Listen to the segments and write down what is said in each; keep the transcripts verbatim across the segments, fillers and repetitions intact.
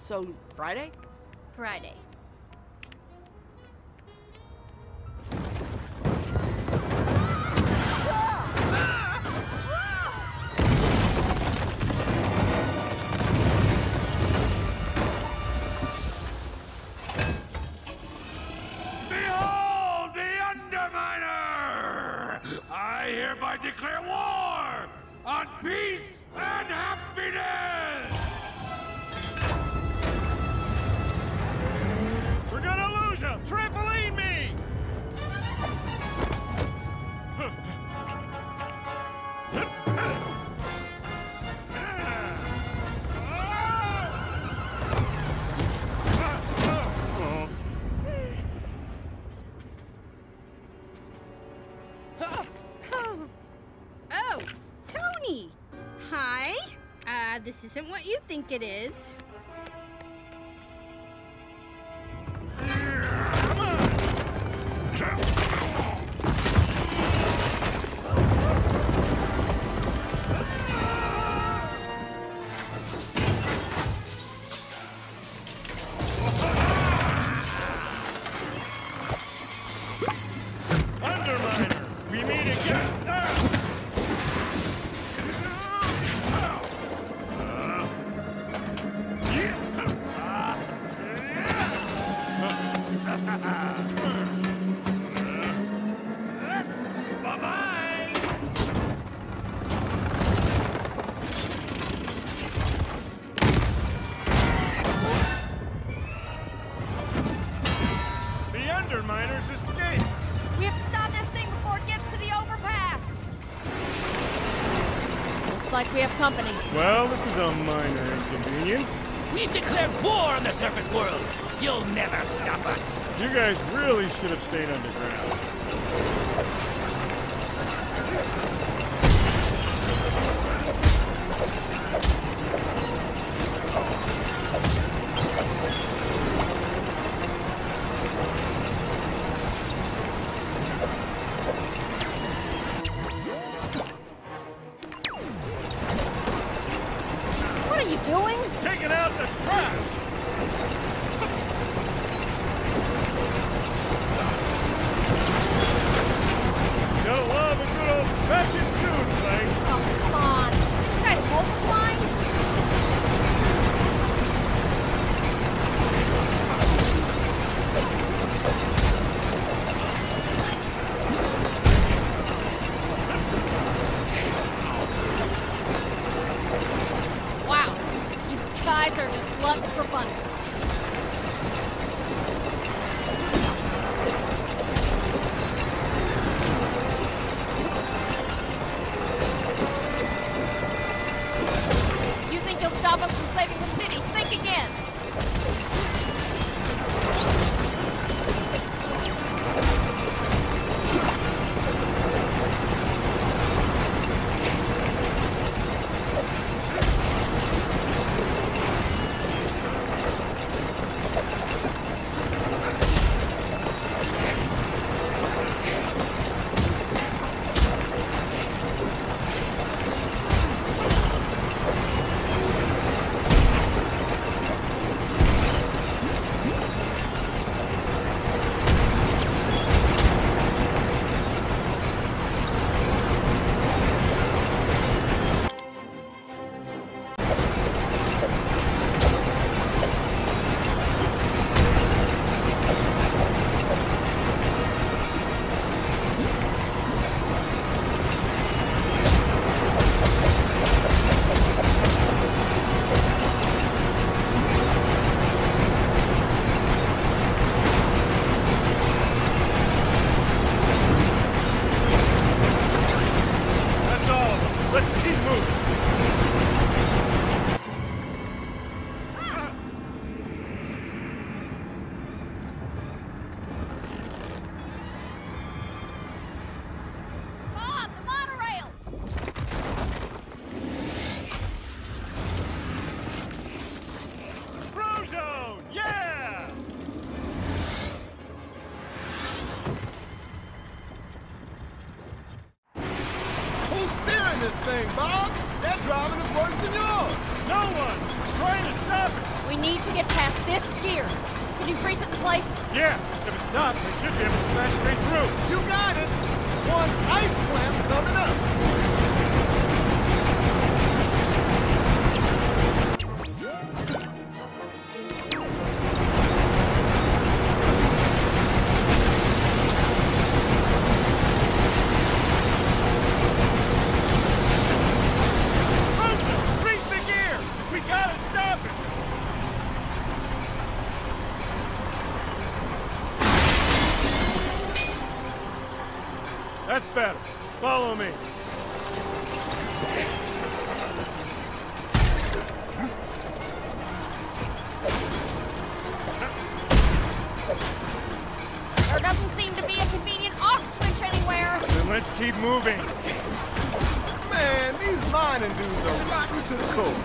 So, Friday? Friday. Behold the Underminer! I hereby declare war on peace and happiness! We're gonna lose him! Trampoline me! Oh, Tony! Hi. Uh, this isn't what you think it is. Underminer, we meet again! Bye-bye! The Underminers escaped! We have to stop this thing before it gets to the overpass. Looks like we have company. Well, this is a minor inconvenience. We've declared war on the surface world. You'll never stop us. You guys really should have stayed underground. What are you doing? Taking out the trash! Gotta love a good old-fashioned dude thing. Oh, come on. You guys multiplying? Wow. You guys are just glutton for punishment. You think you'll stop us from saving the city? Think again. Did you freeze it in place? Yeah, if it's not, they should be able to smash straight through. You got it! One ice clamp coming up! That's better. Follow me. There doesn't seem to be a convenient off switch anywhere. Then let's keep moving. Man, these mining dudes are rotten to the core.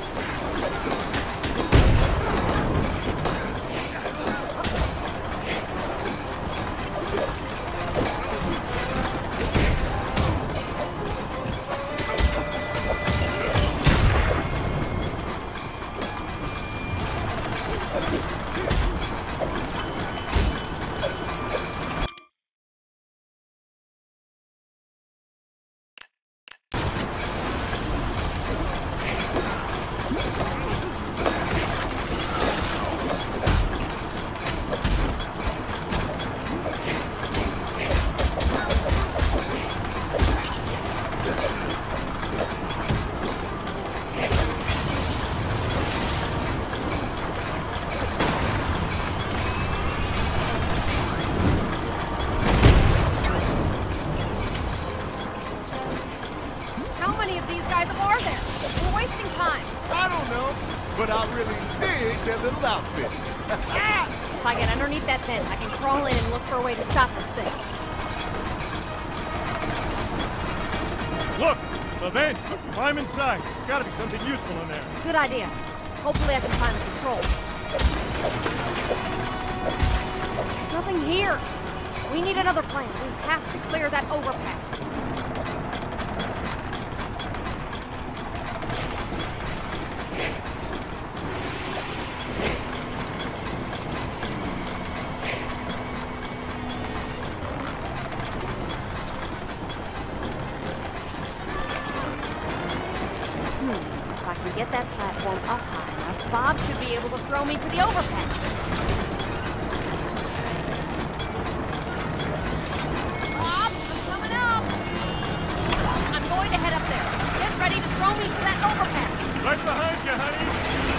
But I really dig their little outfit. If I get underneath that vent, I can crawl in and look for a way to stop this thing. Look! The vent! Climb inside. There's gotta be something useful in there. Good idea. Hopefully I can find the controls. Nothing here. We need another plan. We have to clear that overpass. Get that platform up high enough, Bob should be able to throw me to the overpass. Bob, I'm coming up! I'm going to head up there. Get ready to throw me to that overpass. Right behind you, honey!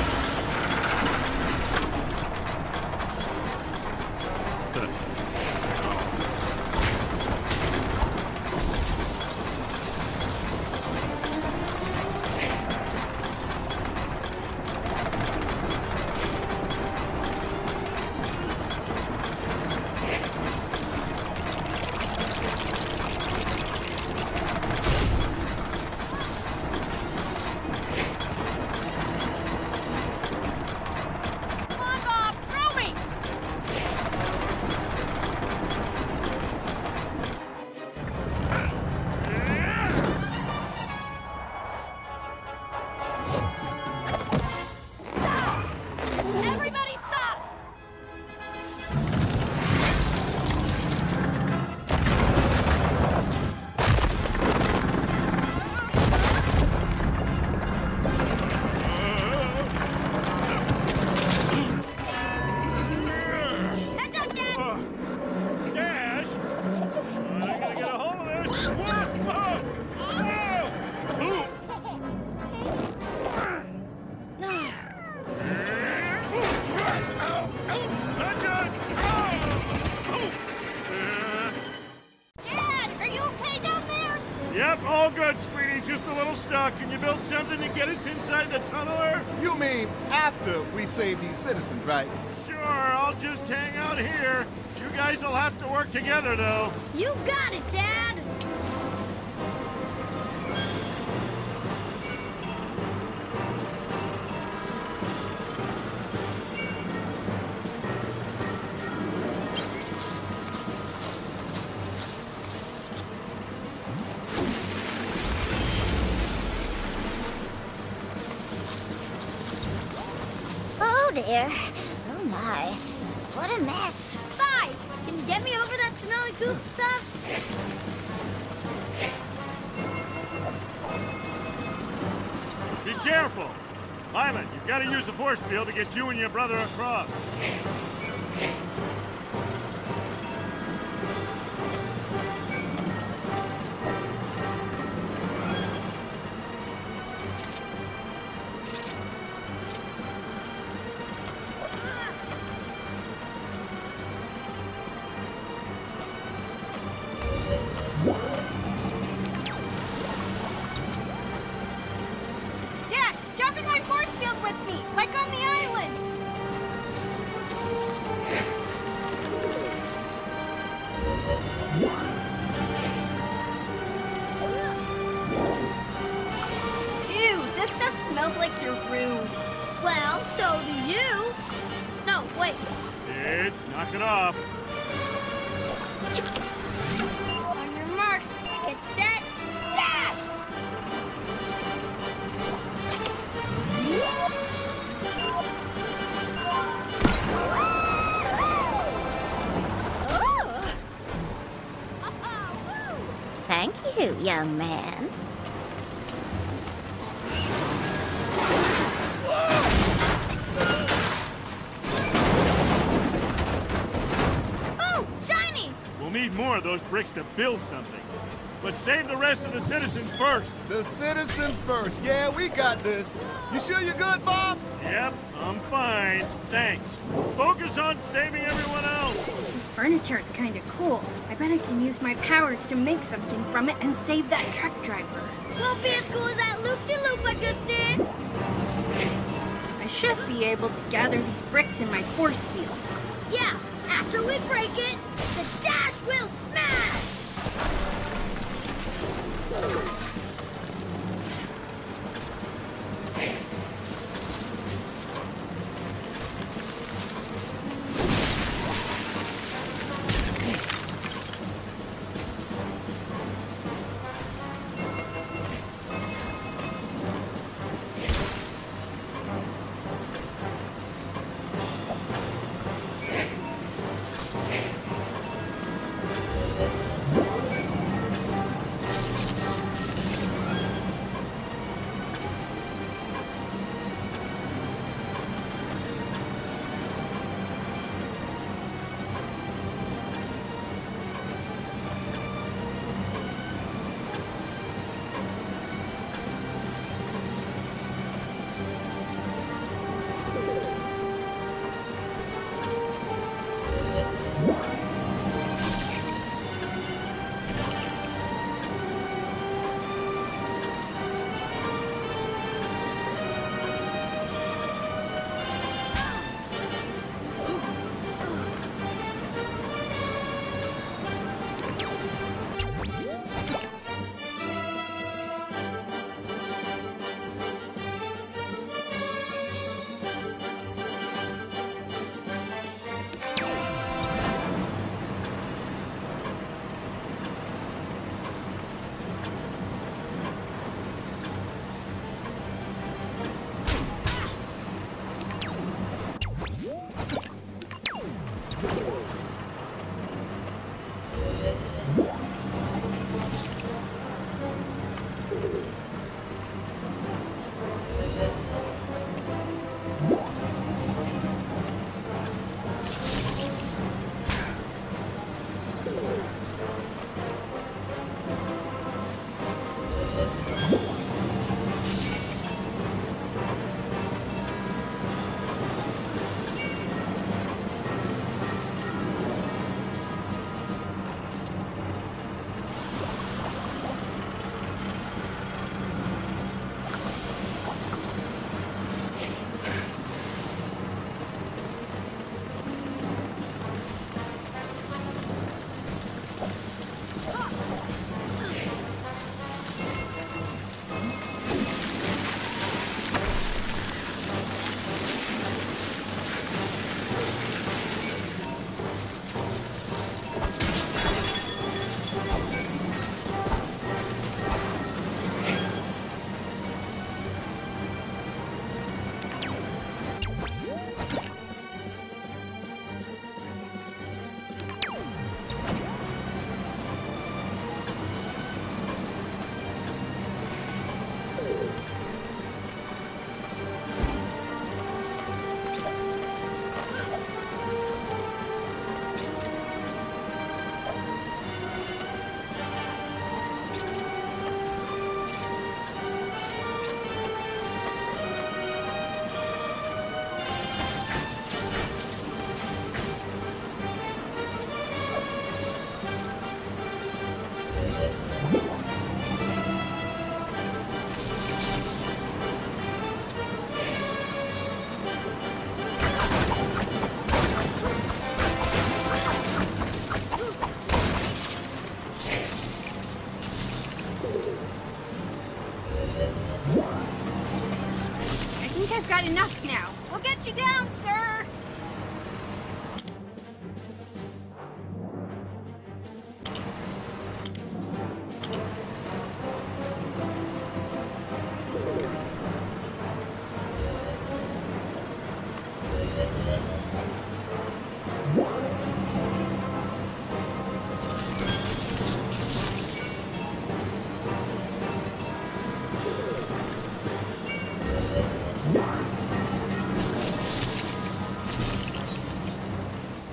Yep, all good, sweetie. Just a little stuck. Can you build something to get us inside the tunneler? You mean after we save these citizens, right? Sure, I'll just hang out here. You guys will have to work together, though. You got it, Dad! Dear. Oh my. my. What a mess. Bye! Can you get me over that smelly goop stuff? Be careful! Lyman, you've got to use the force field to get you and your brother across. Dad, jump in my force field with me, like on the island. Ew, this stuff smells like your room. Well, so do you. No, wait. Kids, knock it off. On your marks, get set, dash! Thank you, young man. Ooh, shiny! We'll need more of those bricks to build something. But save the rest of the citizens first. The citizens first. Yeah, we got this. You sure you're good, Bob? Yep, I'm fine. Thanks. Focus on saving everyone else. This furniture is kind of cool. I bet I can use my powers to make something from it and save that truck driver. Won't be as cool as that loop-de-loop I just did. I should be able to gather these bricks in my force field. Yeah, after we break it, the dash will smash!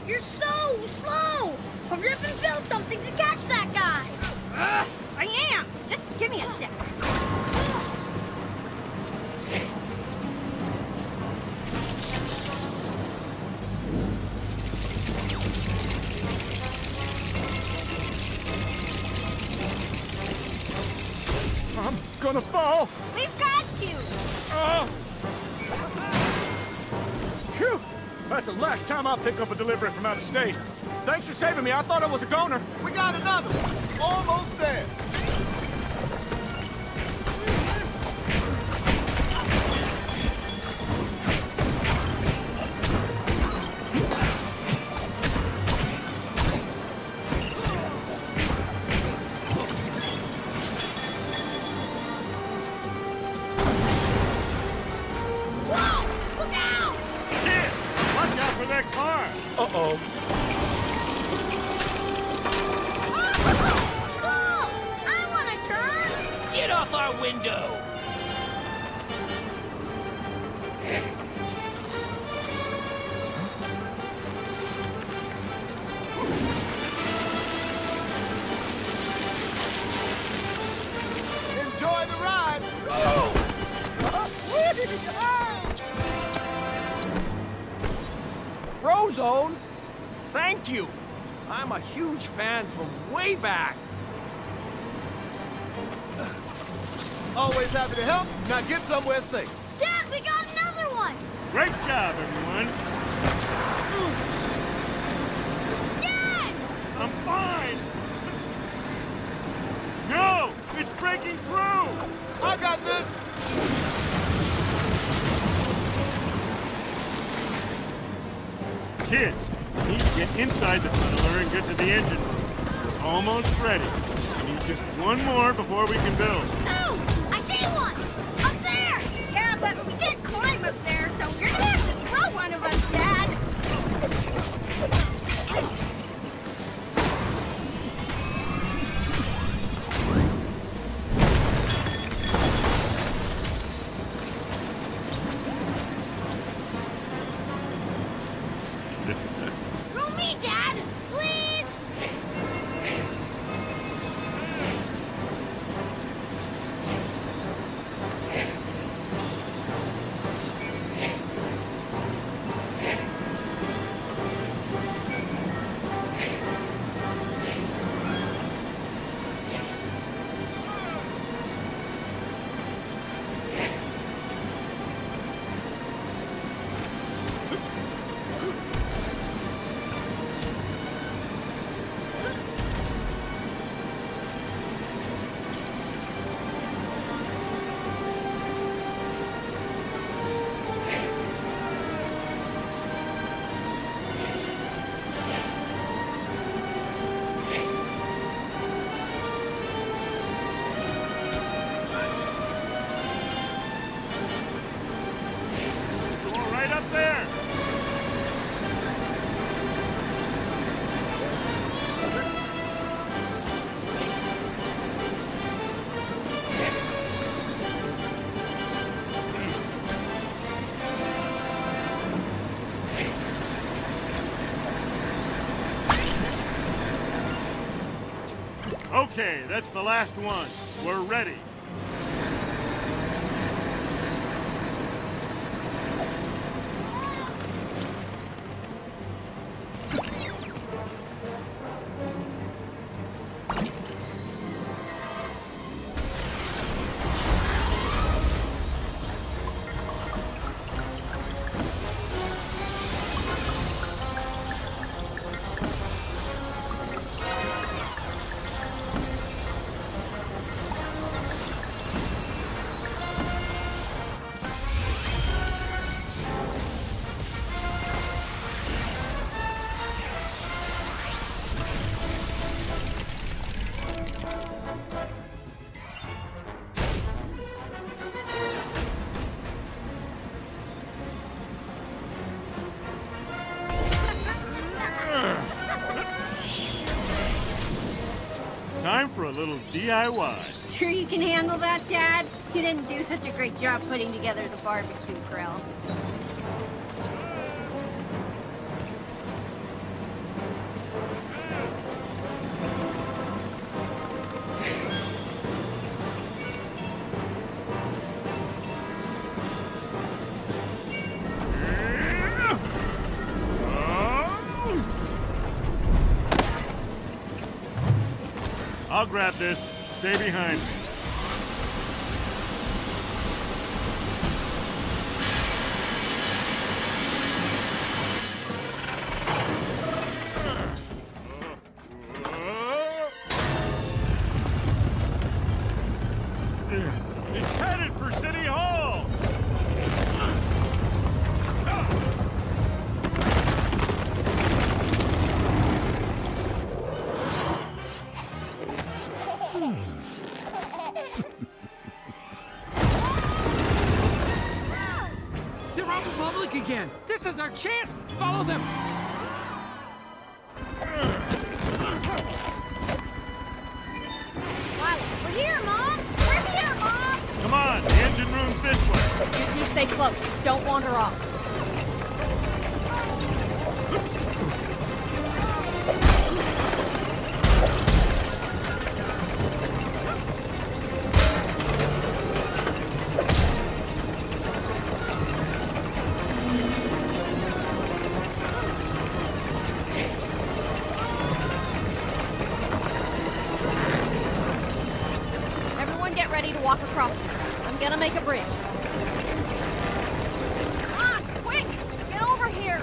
You're so slow! Hurry up and build something to catch that guy! Uh, I am! Just give me a sec. I'm gonna fall. We've got you! Oh! Phew! That's the last time I'll pick up a delivery from out of state. Thanks for saving me. I thought I was a goner. We got another one. Almost there. Whoa! Look out! Kid, watch out for that car. Uh-oh. Cool! I want to turn! Get off our window! Enjoy the ride. Frozone, thank you. I'm a huge fan from way back. Always happy to help. Now get somewhere safe. Dad, we got another one! Great job, everyone. Dad! I'm fine. No, it's breaking through. I got this. Kids, we need to get inside the tunneler and get to the engine room. We're almost ready. We need just one more before we can build. Oh! I see one! Up there! Yeah, but we can't climb up there, so you're gonna have to throw one of us, Dad! Throw me, Dad! Please! Go right up there. Okay, that's the last one. We're ready. Time for a little D I Y. Sure you can handle that, Dad? You didn't do such a great job putting together the barbecue grill. I'll grab this. Stay behind me. It's headed for City Hall! They're out in public again! This is our chance! Follow them! Violet, we're here, Mom! We're here, Mom! Come on, the engine room's this way. You two stay close. Don't wander off. Everyone get ready to walk across me. I'm gonna make a bridge. Come on, quick! Get over here!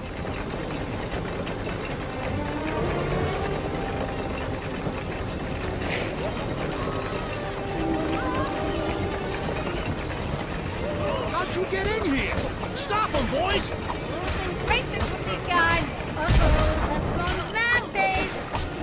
How'd you get in here? Stop them, boys! Losing patience with these guys. Uh-oh, that's Mom's mad face.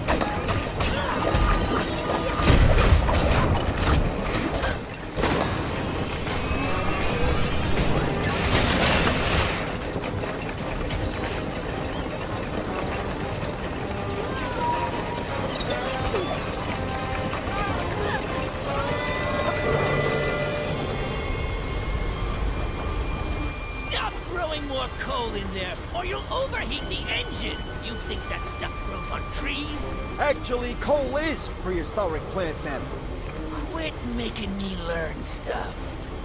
Stop throwing more coal in there, or you'll overheat the engine! You think that stuff grows on trees? Actually, coal is prehistoric plant matter. Quit making me learn stuff.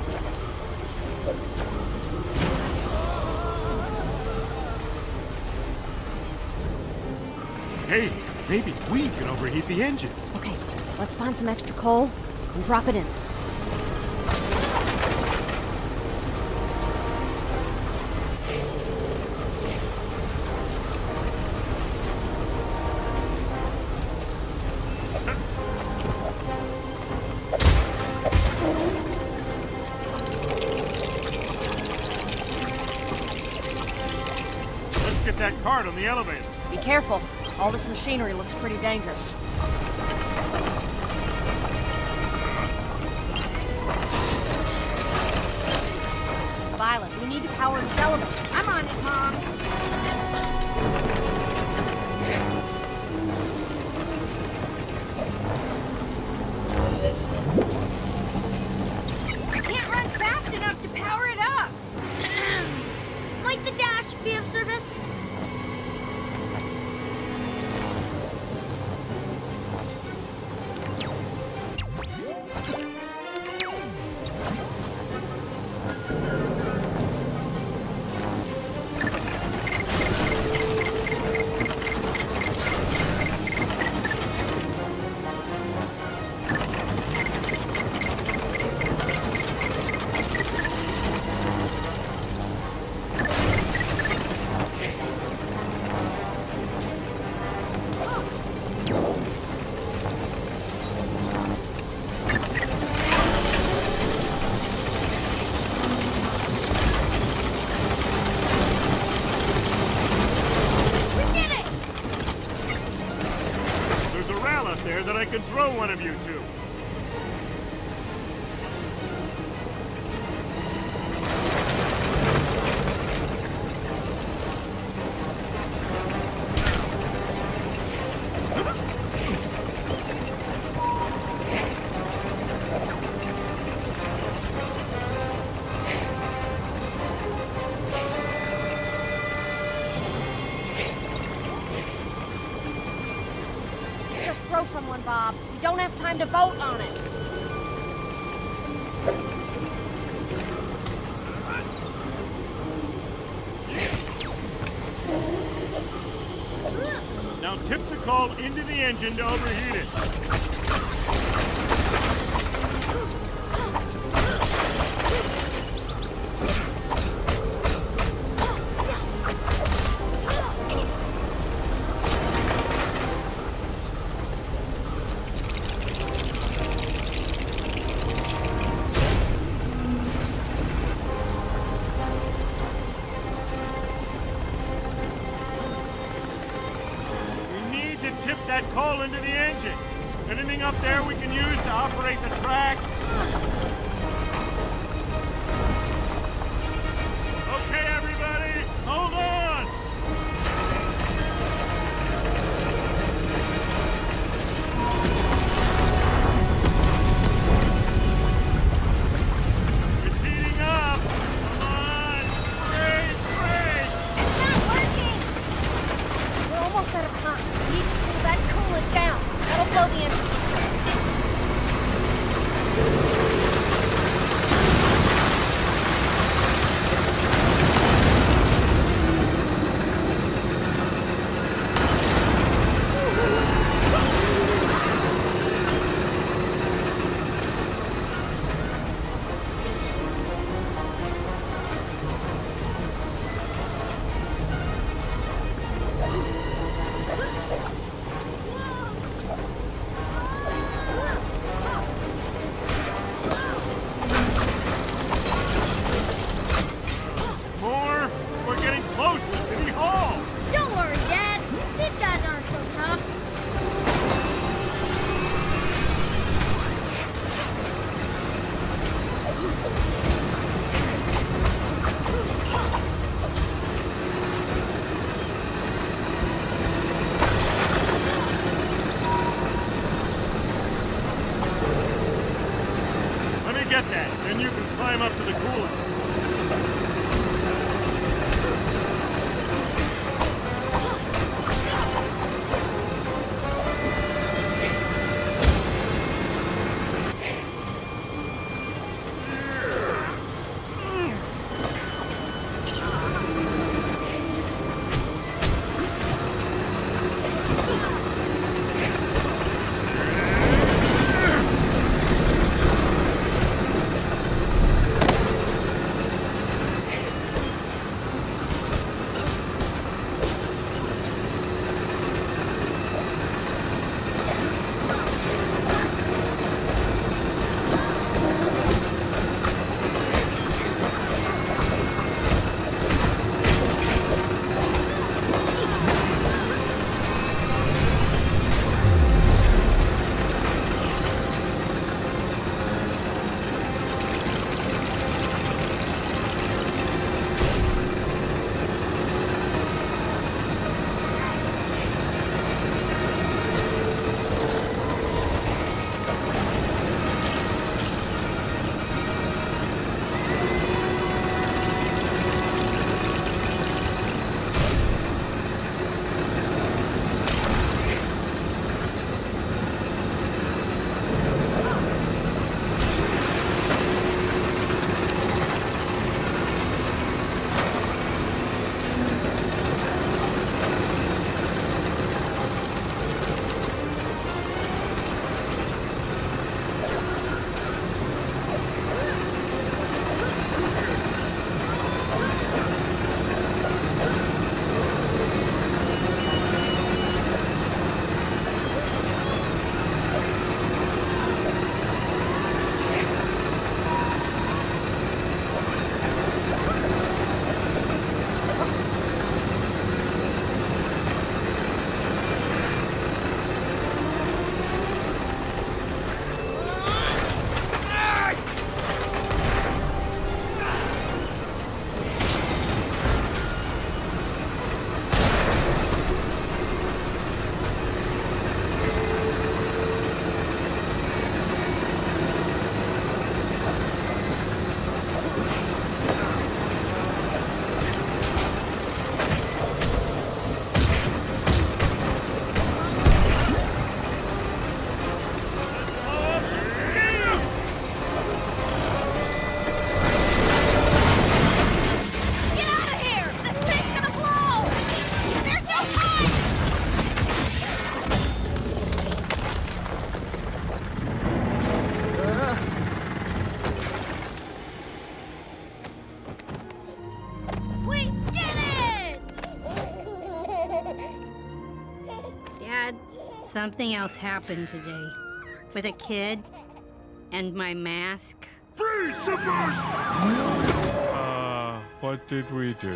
Hey, maybe we can overheat the engine. Okay, let's find some extra coal and drop it in. Let's get that cart on the elevator. Be careful. All this machinery looks pretty dangerous. Violet, we need to power this elevator. I'm on it, Mom. I can't run fast enough to power it up. Might the dash be of service? There's a rail up there that I can throw one of you to. Just throw someone, Bob. We don't have time to vote on it. Now tip the coal into the engine to overheat it. that coal into the engine. Anything up there we can use to operate the track? Okay, everybody, hold on! It's heating up! Come on! Great, great! It's not working! We're almost out of time. We need to pull that coolant down. That'll blow the engine. More? We're getting close to City Hall! Don't worry, Dad. These guys aren't so tough. Let me get that, then you can climb up to the cooler. Something else happened today. With a kid and my mask. Freeze, Supers! Uh, what did we do?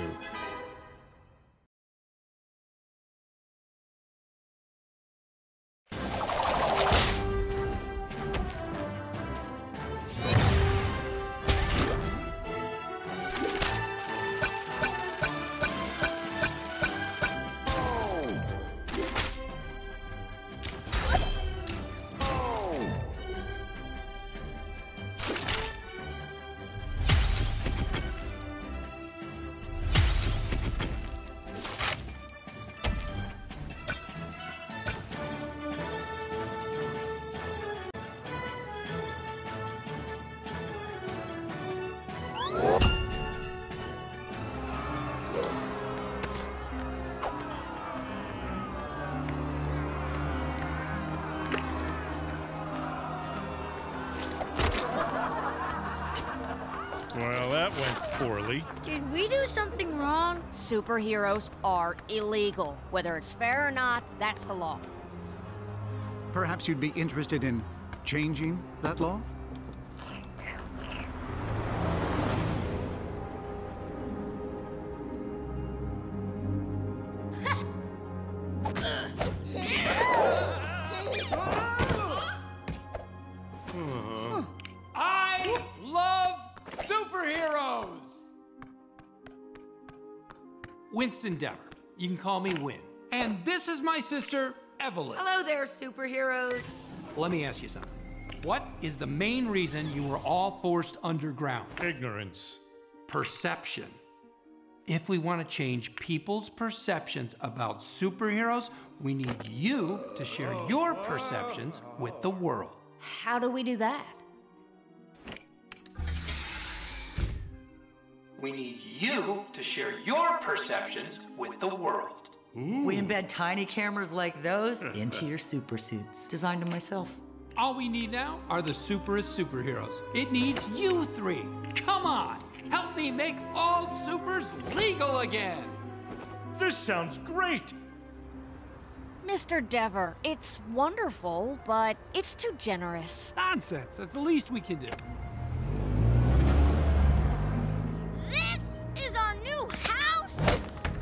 poorly. Did we do something wrong? Superheroes are illegal. Whether it's fair or not, that's the law. Perhaps you'd be interested in changing that law? I love superheroes! Winston Dever. You can call me Win. And this is my sister, Evelyn. Hello there, superheroes. Let me ask you something. What is the main reason you were all forced underground? Ignorance. Perception. If we want to change people's perceptions about superheroes, we need you to share your perceptions with the world. How do we do that? We need you to share your perceptions with the world. Ooh. We embed tiny cameras like those into your super suits. Designed them myself. All we need now are the superest superheroes. It needs you three. Come on, help me make all supers legal again. This sounds great. Mister Dever, it's wonderful, but it's too generous. Nonsense. That's the least we can do. This is our new house?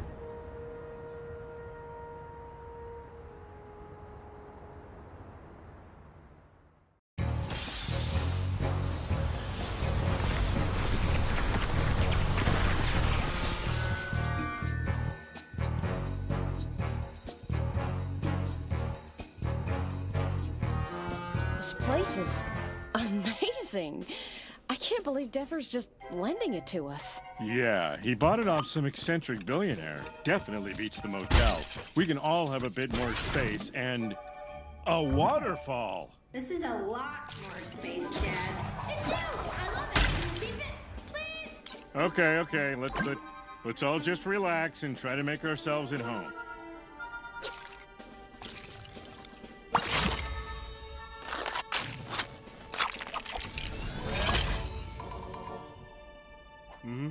This place is amazing. I can't believe Dever's just lending it to us. Yeah, he bought it off some eccentric billionaire. Definitely beats the motel. We can all have a bit more space and a waterfall. This is a lot more space, Dad. It's you! I love it! Keep it, please! Okay, okay, let's let, let's all just relax and try to make ourselves at home. Mm-hmm.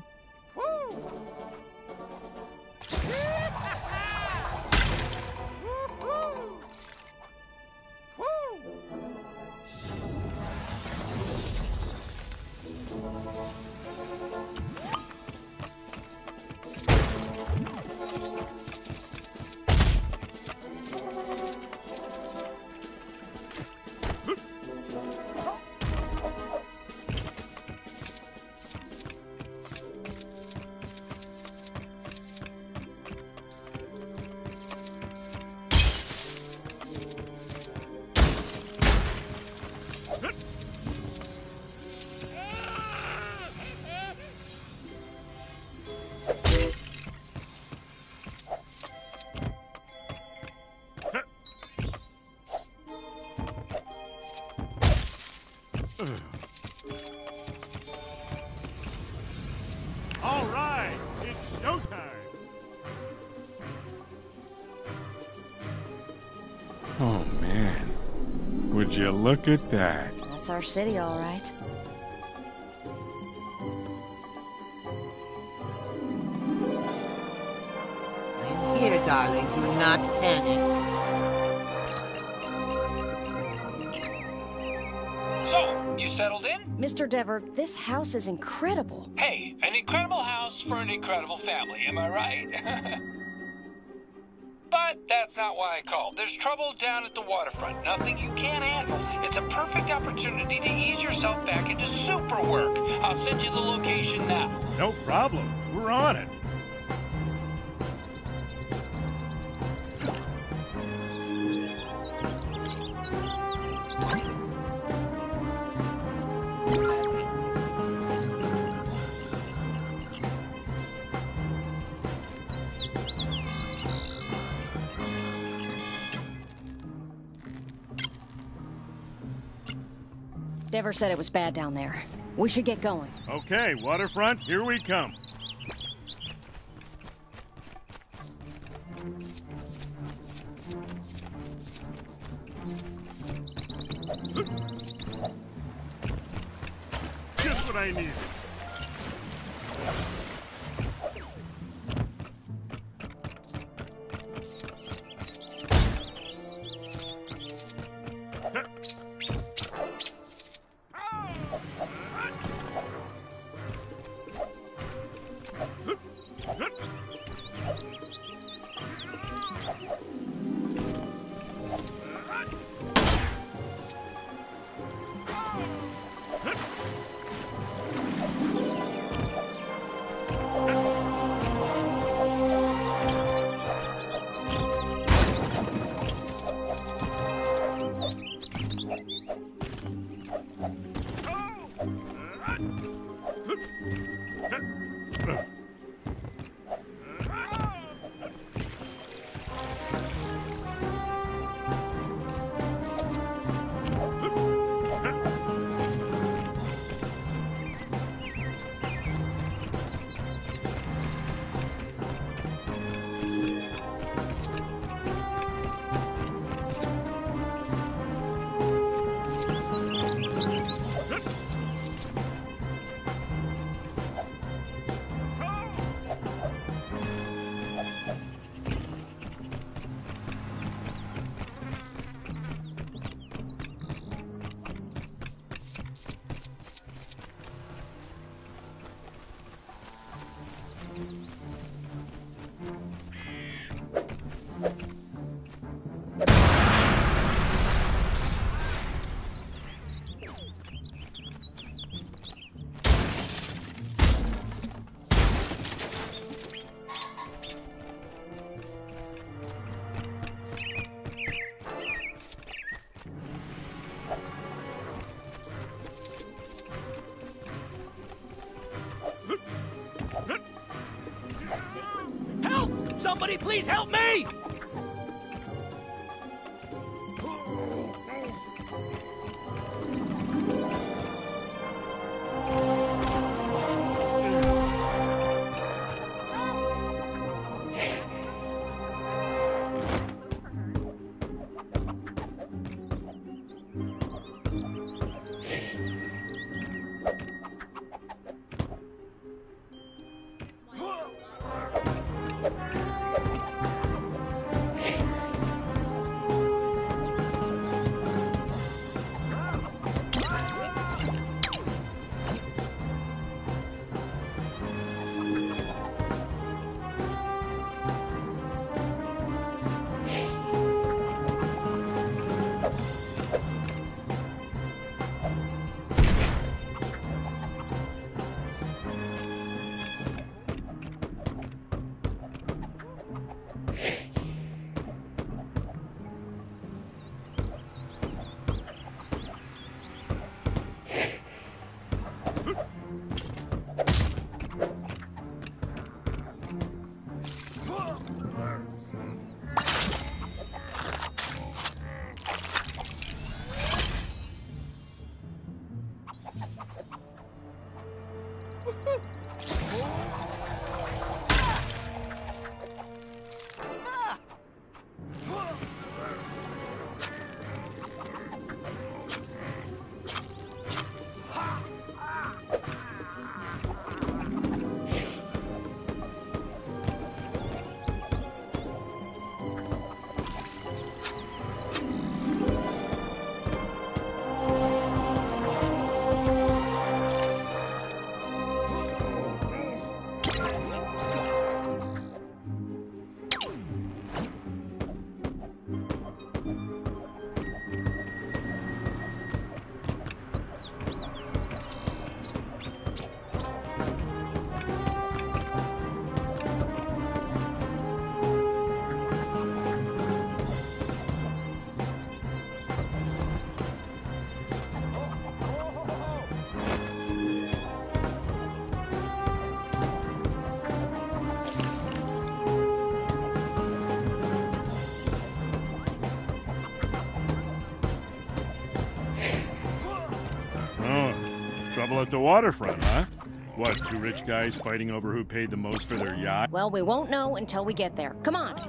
All right, it's showtime. Oh, man. Would you look at that? That's our city, all right. I'm here, darling. Do not panic. So, you settled in? Mister Dever, this house is incredible. Hey, an incredible house for an incredible family, am I right? But that's not why I called. There's trouble down at the waterfront. Nothing you can't handle. It's a perfect opportunity to ease yourself back into super work. I'll send you the location now. No problem. We're on it. Dever said it was bad down there. We should get going. Okay, waterfront, here we come. Just what I needed. please help me! Trouble at the waterfront, huh? What, two rich guys fighting over who paid the most for their yacht? Well, we won't know until we get there. Come on.